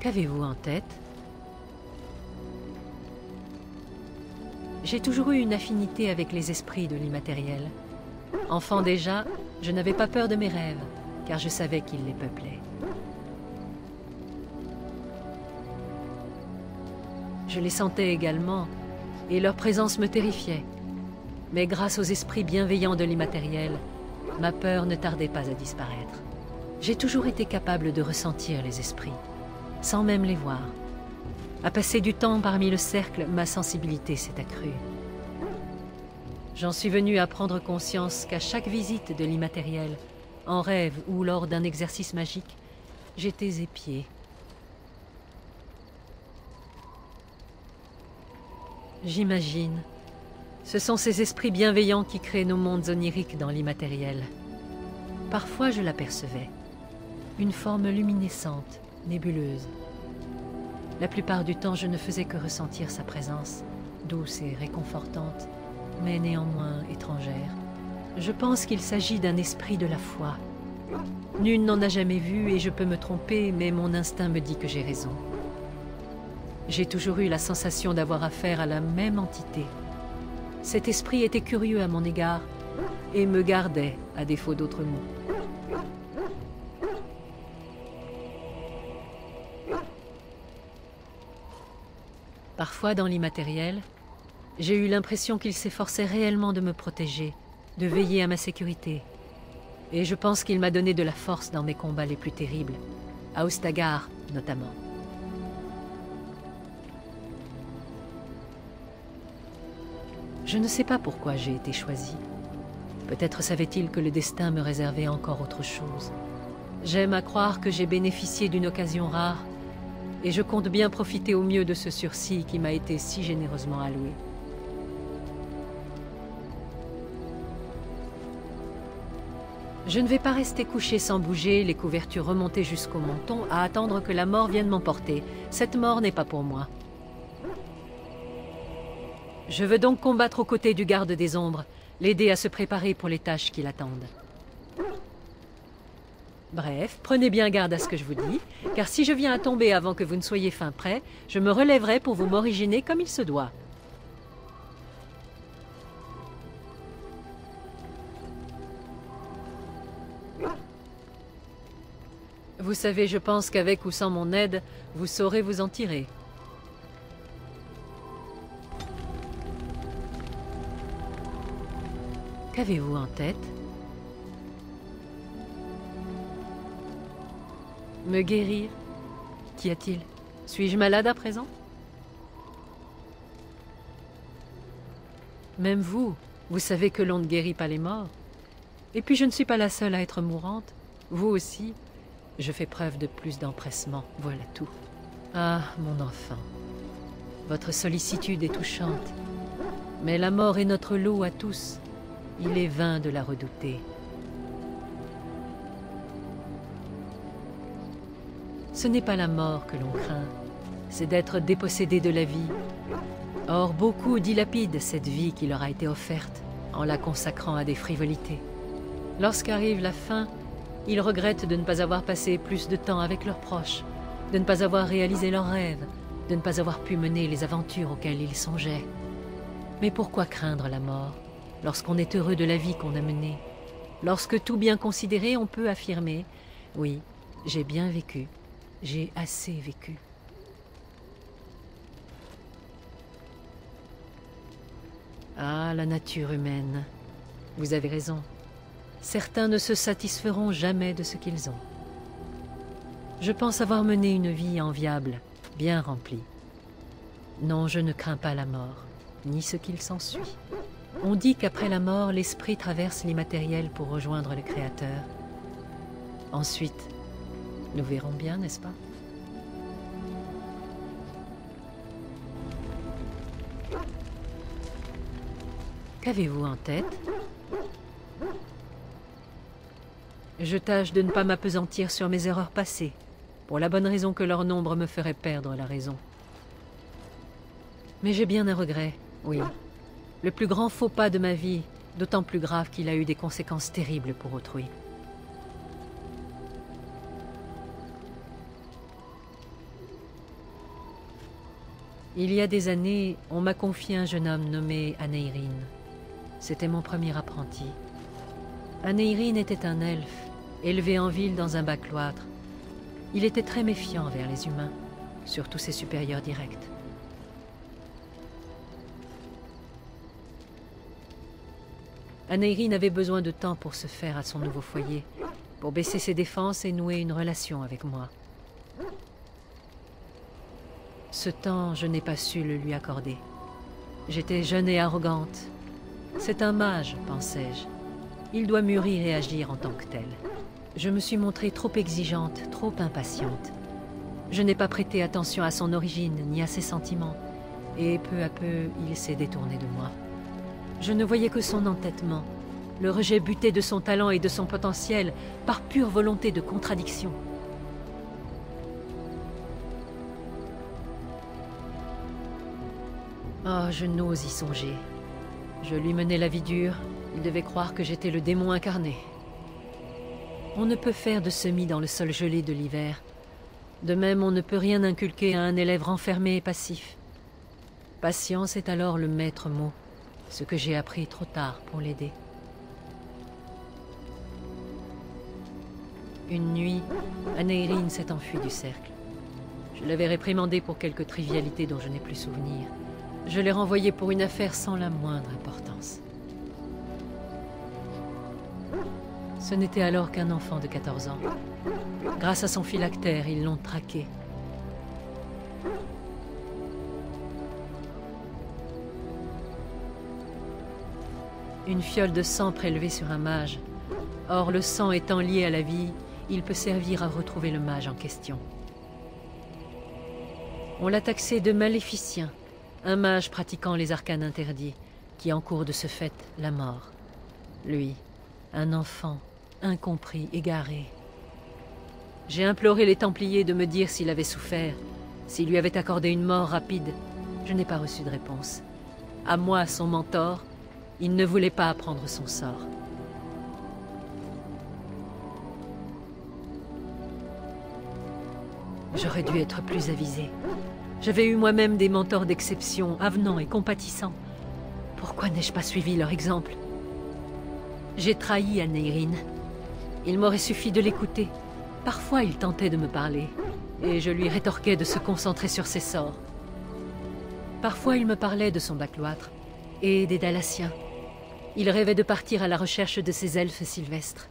Qu'avez-vous en tête? J'ai toujours eu une affinité avec les esprits de l'immatériel. Enfant déjà, je n'avais pas peur de mes rêves, car je savais qu'ils les peuplaient. Je les sentais également, et leur présence me terrifiait. Mais grâce aux esprits bienveillants de l'immatériel, ma peur ne tardait pas à disparaître. J'ai toujours été capable de ressentir les esprits, sans même les voir. À passer du temps parmi le cercle, ma sensibilité s'est accrue. J'en suis venu à prendre conscience qu'à chaque visite de l'immatériel, en rêve ou lors d'un exercice magique, j'étais épié. J'imagine. Ce sont ces esprits bienveillants qui créent nos mondes oniriques dans l'immatériel. Parfois je l'apercevais. Une forme luminescente, nébuleuse. La plupart du temps, je ne faisais que ressentir sa présence, douce et réconfortante, mais néanmoins étrangère. Je pense qu'il s'agit d'un esprit de la foi. Nul n'en a jamais vu et je peux me tromper, mais mon instinct me dit que j'ai raison. J'ai toujours eu la sensation d'avoir affaire à la même entité. Cet esprit était curieux à mon égard et me gardait, à défaut d'autres mots. Parfois, dans l'immatériel, j'ai eu l'impression qu'il s'efforçait réellement de me protéger, de veiller à ma sécurité. Et je pense qu'il m'a donné de la force dans mes combats les plus terribles, à Ostagar notamment. Je ne sais pas pourquoi j'ai été choisi. Peut-être savait-il que le destin me réservait encore autre chose. J'aime à croire que j'ai bénéficié d'une occasion rare, et je compte bien profiter au mieux de ce sursis qui m'a été si généreusement alloué. Je ne vais pas rester couché sans bouger, les couvertures remontées jusqu'au menton, à attendre que la mort vienne m'emporter. Cette mort n'est pas pour moi. Je veux donc combattre aux côtés du garde des ombres, l'aider à se préparer pour les tâches qui l'attendent. Bref, prenez bien garde à ce que je vous dis, car si je viens à tomber avant que vous ne soyez fin prêt, je me relèverai pour vous m'originer comme il se doit. Vous savez, je pense qu'avec ou sans mon aide, vous saurez vous en tirer. Qu'avez-vous en tête? Me guérir? Qu'y a-t-il? Suis-je malade à présent? Même vous, vous savez que l'on ne guérit pas les morts. Et puis je ne suis pas la seule à être mourante. Vous aussi. Je fais preuve de plus d'empressement, voilà tout. Ah, mon enfant. Votre sollicitude est touchante. Mais la mort est notre lot à tous. Il est vain de la redouter. Ce n'est pas la mort que l'on craint, c'est d'être dépossédé de la vie. Or, beaucoup dilapident cette vie qui leur a été offerte en la consacrant à des frivolités. Lorsqu'arrive la fin, ils regrettent de ne pas avoir passé plus de temps avec leurs proches, de ne pas avoir réalisé leurs rêves, de ne pas avoir pu mener les aventures auxquelles ils songeaient. Mais pourquoi craindre la mort, lorsqu'on est heureux de la vie qu'on a menée? Lorsque tout bien considéré, on peut affirmer « Oui, j'ai bien vécu, j'ai assez vécu ». Ah, la nature humaine. Vous avez raison. Certains ne se satisferont jamais de ce qu'ils ont. Je pense avoir mené une vie enviable, bien remplie. Non, je ne crains pas la mort, ni ce qu'il s'ensuit. On dit qu'après la mort, l'esprit traverse l'immatériel pour rejoindre le Créateur. Ensuite, nous verrons bien, n'est-ce pas? Qu'avez-vous en tête? Je tâche de ne pas m'appesantir sur mes erreurs passées, pour la bonne raison que leur nombre me ferait perdre la raison. Mais j'ai bien un regret, oui. Le plus grand faux pas de ma vie, d'autant plus grave qu'il a eu des conséquences terribles pour autrui. Il y a des années, on m'a confié un jeune homme nommé Aneirin. C'était mon premier apprenti. Aneirin était un elfe, élevé en ville dans un bas cloître. Il était très méfiant envers les humains, surtout ses supérieurs directs. Aneirin avait besoin de temps pour se faire à son nouveau foyer, pour baisser ses défenses et nouer une relation avec moi. Ce temps, je n'ai pas su le lui accorder. J'étais jeune et arrogante. C'est un mage, pensais-je. Il doit mûrir et agir en tant que tel. Je me suis montrée trop exigeante, trop impatiente. Je n'ai pas prêté attention à son origine ni à ses sentiments, et peu à peu, il s'est détourné de moi. Je ne voyais que son entêtement, le rejet buté de son talent et de son potentiel par pure volonté de contradiction. Oh, je n'ose y songer. Je lui menais la vie dure, il devait croire que j'étais le démon incarné. On ne peut faire de semis dans le sol gelé de l'hiver. De même, on ne peut rien inculquer à un élève renfermé et passif. Patience est alors le maître mot, ce que j'ai appris trop tard pour l'aider. Une nuit, Aneirin s'est enfuie du cercle. Je l'avais réprimandé pour quelques trivialités dont je n'ai plus souvenir. Je l'ai renvoyé pour une affaire sans la moindre importance. Ce n'était alors qu'un enfant de 14 ans. Grâce à son phylactère, ils l'ont traqué. Une fiole de sang prélevée sur un mage. Or, le sang étant lié à la vie, il peut servir à retrouver le mage en question. On l'a taxé de maléficien, un mage pratiquant les arcanes interdits, qui encourt de ce fait la mort. Lui, un enfant, incompris, égaré. J'ai imploré les Templiers de me dire s'il avait souffert, s'il lui avait accordé une mort rapide. Je n'ai pas reçu de réponse. À moi, son mentor, il ne voulait pas apprendre son sort. J'aurais dû être plus avisée. J'avais eu moi-même des mentors d'exception, avenants et compatissants. Pourquoi n'ai-je pas suivi leur exemple? J'ai trahi Aneirin. Il m'aurait suffi de l'écouter. Parfois, il tentait de me parler, et je lui rétorquais de se concentrer sur ses sorts. Parfois, il me parlait de son bas cloître, et des Dalassiens. Il rêvait de partir à la recherche de ces elfes sylvestres.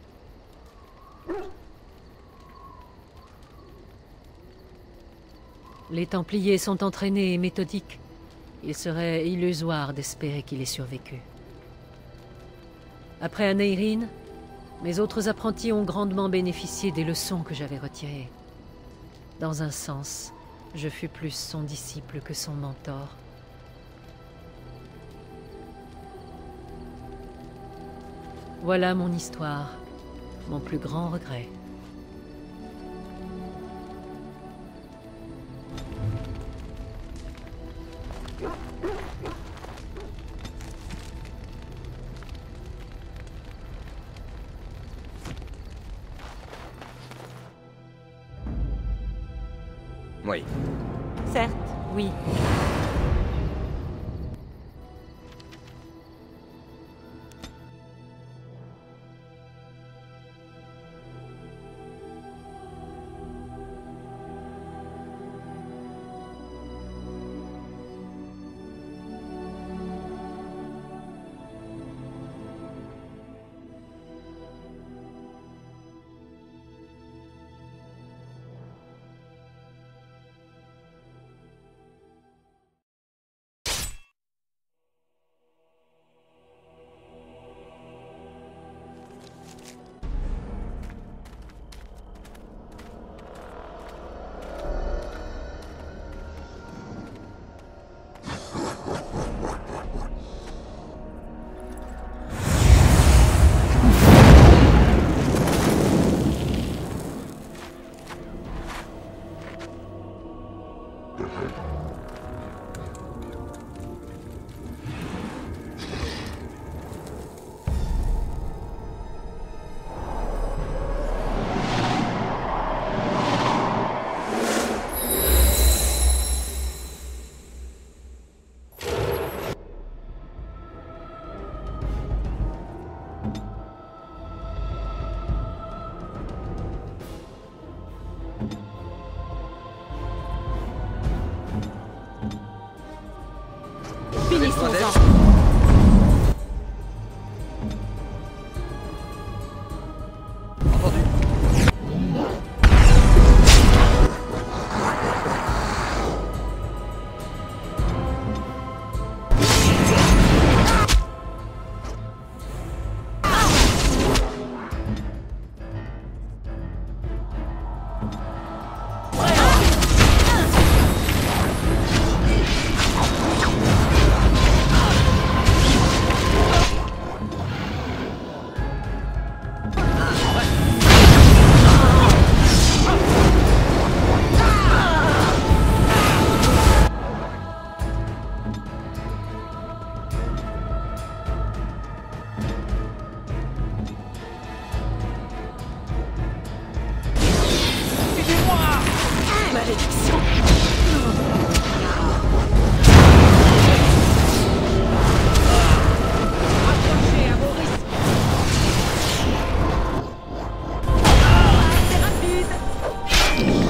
Les Templiers sont entraînés et méthodiques. Il serait illusoire d'espérer qu'il ait survécu. Après Aneirin, mes autres apprentis ont grandement bénéficié des leçons que j'avais retirées. Dans un sens, je fus plus son disciple que son mentor. Voilà mon histoire, mon plus grand regret. Oui. Certes, oui. Besoin d'aide? Entendu. Malédiction! Approchez à vos risques! C'est rapide!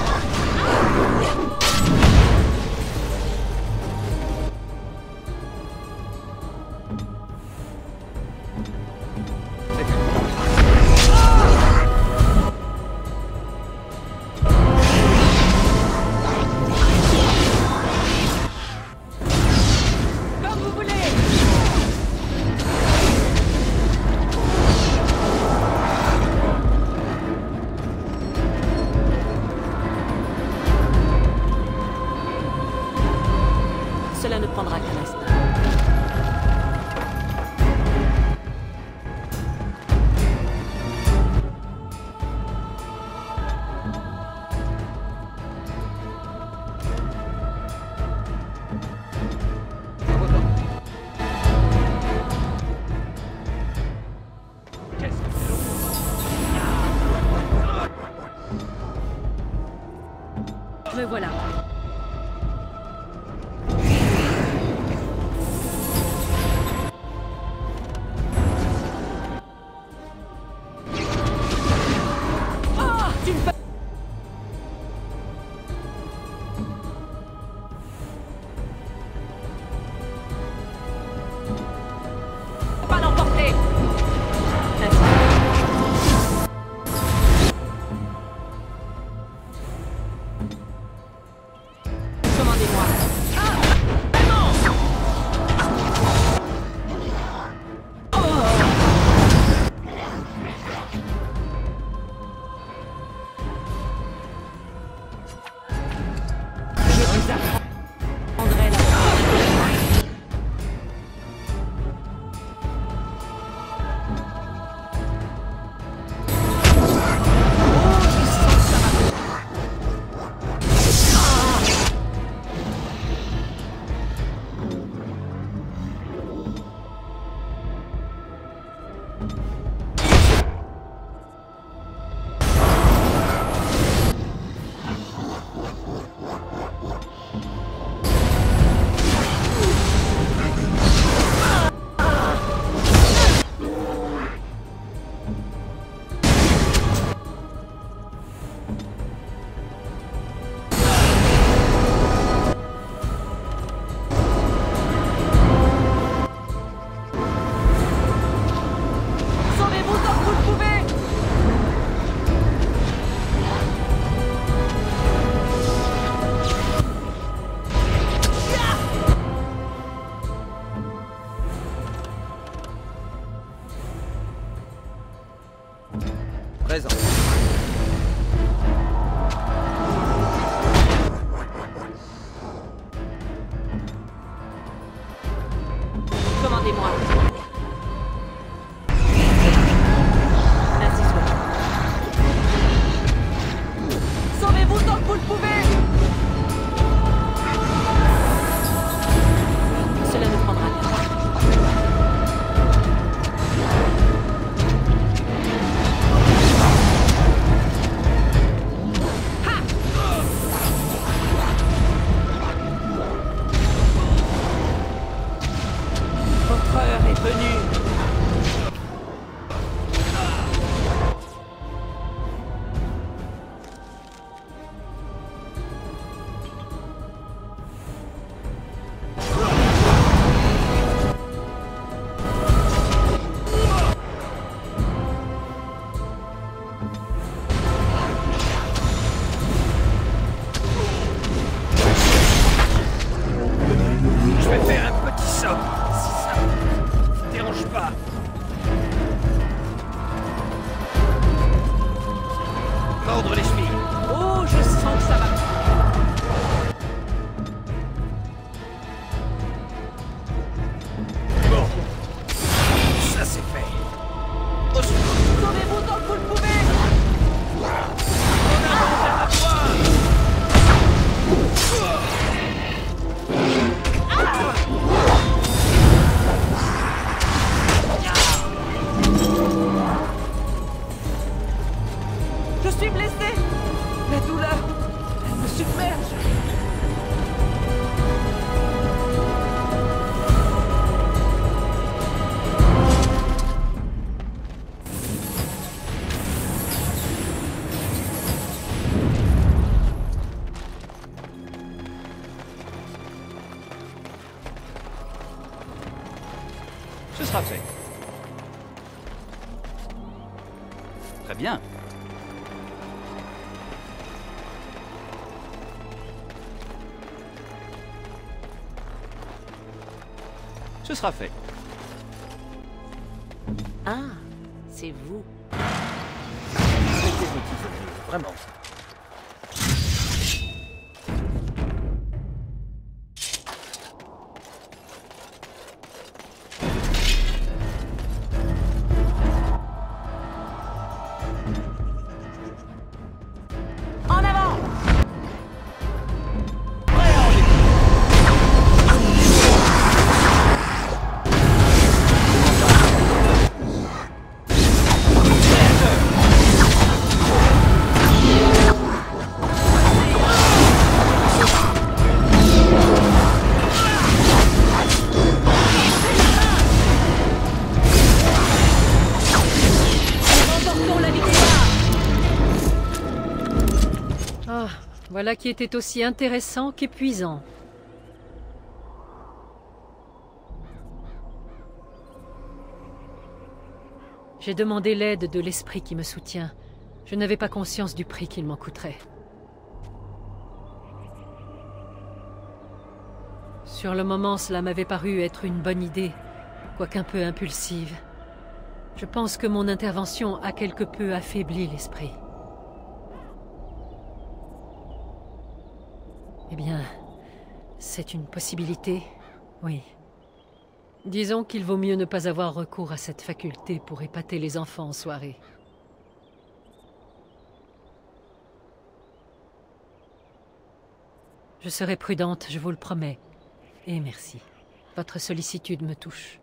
Comme vous voulez! Cela ne prendra qu'un instant. À vos ordres. Me voilà. Ah! Tu ne peux pas l'emporter! submerge. Ce sera fait. Très bien. Ce sera fait. Ah, c'est vous. Mettez petits amis, vraiment. En avant! Remportons la victoire! Ah, voilà qui était aussi intéressant qu'épuisant. J'ai demandé l'aide de l'esprit qui me soutient. Je n'avais pas conscience du prix qu'il m'en coûterait. Sur le moment, cela m'avait paru être une bonne idée, quoiqu'un peu impulsive. Je pense que mon intervention a quelque peu affaibli l'esprit. Eh bien, c'est une possibilité, oui. Disons qu'il vaut mieux ne pas avoir recours à cette faculté pour épater les enfants en soirée. Je serai prudente, je vous le promets. Et merci. Votre sollicitude me touche.